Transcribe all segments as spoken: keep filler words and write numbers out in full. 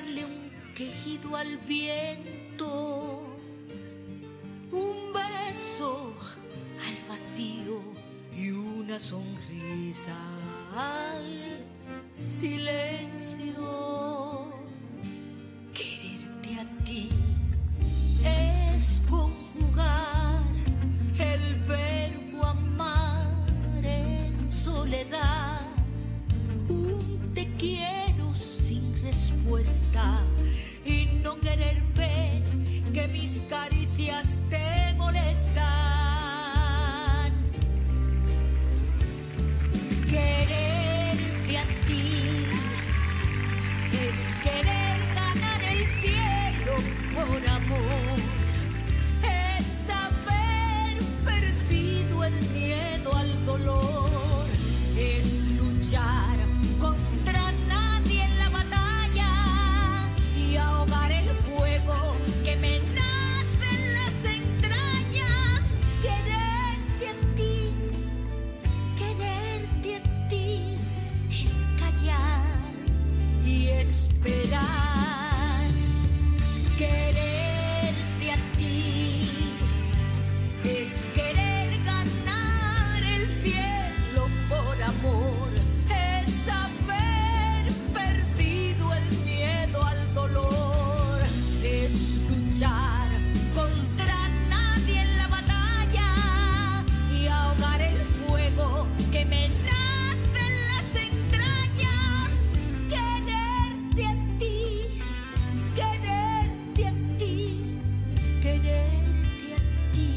darle un quejido al viento, un beso al vacío y una sonrisa al silencio. Quererte a ti es conjugar el verbo amar en soledad, un te quiero sin respuesta y no querer ver que mis caricias te molestan. Quererte a ti es querer ganar el cielo por amor, es haber perdido el miedo al dolor, es luchar contra nadie en la batalla y ahogar el fuego que me nace en las entrañas. Quererte a ti, quererte a ti es callar y esperar. Quererte a ti es querer ganar el cielo por amor, es haber perdido el miedo al dolor, es luchar contra nadie en la batalla y ahogar el fuego que me nace en las entrañas. Quererte a ti, quererte a ti, quererte a ti.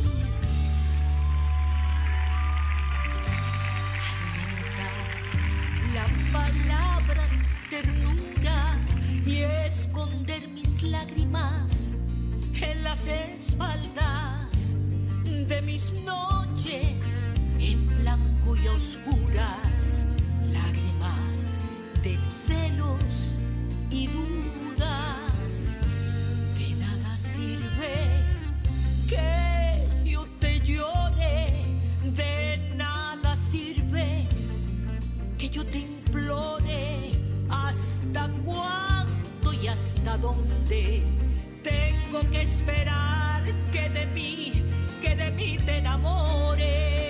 Alimentar la palabra ternura y esconder mis lágrimas en las espaldas de mis noches en blanco y a oscuras, lágrimas de celos y dudas. De nada sirve que yo te llore, de nada sirve que yo te implore. ¿Hasta cuándo y hasta dónde tengo que esperar que de mí, que de mí te enamores?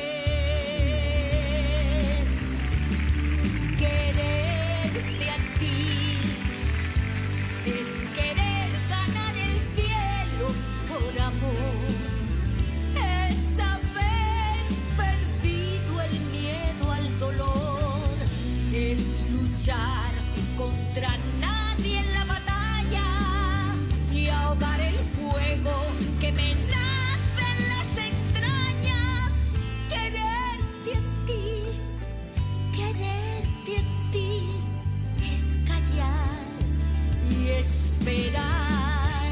Quererte a ti es querer ganar el cielo por amor, es haber perdido el miedo al dolor, es luchar contra nadie en la batalla y ahogar el fuego que me nace en las entrañas. Quererte a ti, quererte a ti es callar y esperar.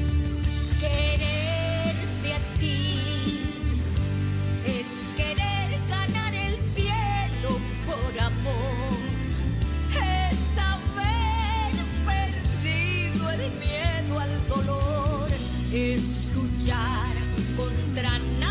Quererte a ti es querer ganar el cielo por amor, es haber perdido el miedo al dolor, es luchar contra nadie